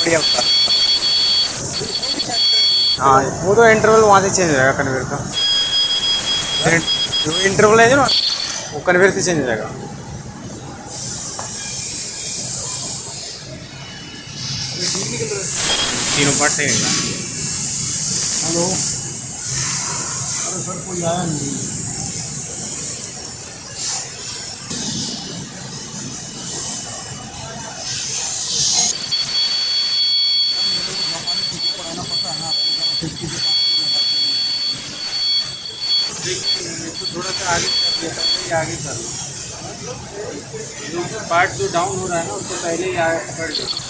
बढ़िया होता है। हाँ वो तो इंटरवल वहाँ से चेंज हो जाएगा कन्वेयर का। जो इंटरवल है जो ना वो कन्वेयर से चेंज हो जाएगा। तीनों पार्ट सही निकला। हेलो। अरे सर कोई आया नहीं। पढ़ाना पड़ता है ना आपको, खिड़की से तो थोड़ा सा आगे कर दिया, पहले ही आगे कर लो। जो पार्ट जो डाउन हो रहा है ना उसको पहले ही आगे पकड़ लो।